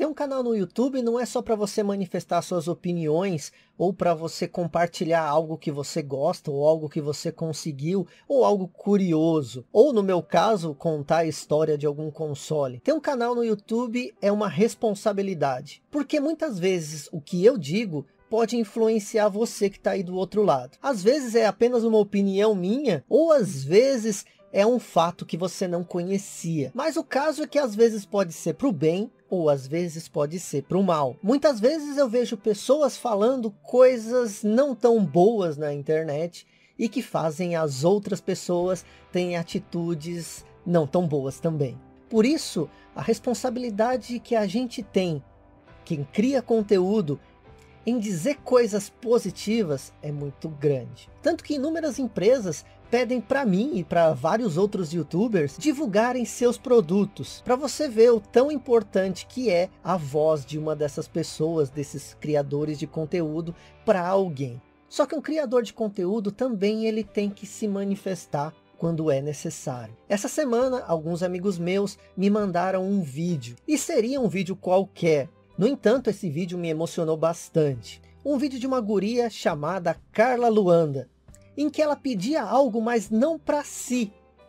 Ter um canal no YouTube não é só para você manifestar suas opiniões, ou para você compartilhar algo que você gosta, ou algo que você conseguiu, ou algo curioso. Ou no meu caso, contar a história de algum console. Ter um canal no YouTube é uma responsabilidade. Porque muitas vezes o que eu digo pode influenciar você que está aí do outro lado. Às vezes é apenas uma opinião minha, ou às vezes é um fato que você não conhecia. Mas o caso é que às vezes pode ser para o bem, ou às vezes pode ser para o mal. Muitas vezes eu vejo pessoas falando coisas não tão boas na internet, e que fazem as outras pessoas terem atitudes não tão boas também. Por isso, a responsabilidade que a gente tem, quem cria conteúdo, em dizer coisas positivas é muito grande. Tanto que inúmeras empresas pedem para mim e para vários outros youtubers divulgarem seus produtos, para você ver o tão importante que é a voz de uma dessas pessoas, desses criadores de conteúdo, para alguém. Só que um criador de conteúdo também ele tem que se manifestar quando é necessário. Essa semana alguns amigos meus me mandaram um vídeo, e seria um vídeo qualquer. No entanto, esse vídeo me emocionou bastante. Um vídeo de uma guria chamada Carla Luanda, em que ela pedia algo, mas não para si,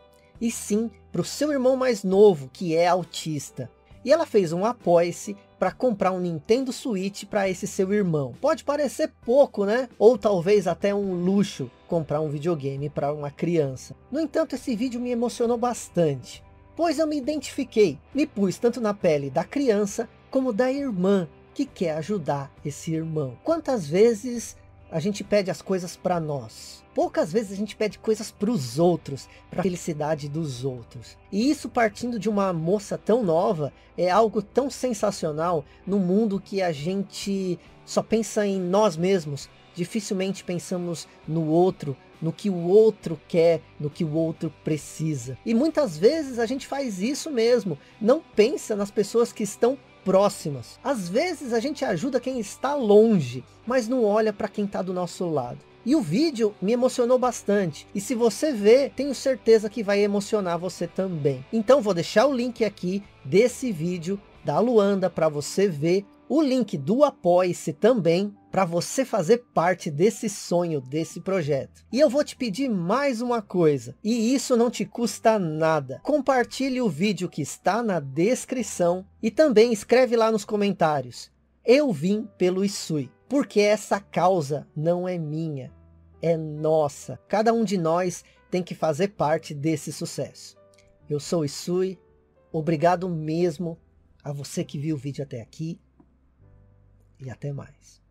e sim para o seu irmão mais novo, que é autista. E ela fez um apoia-se para comprar um Nintendo Switch para esse seu irmão. Pode parecer pouco, né? Ou talvez até um luxo comprar um videogame para uma criança. No entanto, esse vídeo me emocionou bastante, pois eu me identifiquei, me pus tanto na pele da criança como da irmã que quer ajudar esse irmão. Quantas vezes a gente pede as coisas para nós? Poucas vezes a gente pede coisas para os outros, para a felicidade dos outros. E isso partindo de uma moça tão nova, é algo tão sensacional num mundo que a gente só pensa em nós mesmos. Dificilmente pensamos no outro, no que o outro quer, no que o outro precisa. E muitas vezes a gente faz isso mesmo, não pensa nas pessoas que estão próximas. Às vezes a gente ajuda quem está longe, mas não olha para quem está do nosso lado. E o vídeo me emocionou bastante. E se você ver, tenho certeza que vai emocionar você também. Então vou deixar o link aqui desse vídeo da Luanda para você ver. O link do Apoie-se também, para você fazer parte desse sonho, desse projeto. E eu vou te pedir mais uma coisa, e isso não te custa nada. Compartilhe o vídeo que está na descrição, e também escreve lá nos comentários: eu vim pelo Isui, porque essa causa não é minha, é nossa. Cada um de nós tem que fazer parte desse sucesso. Eu sou o Isui, obrigado mesmo a você que viu o vídeo até aqui. E até mais.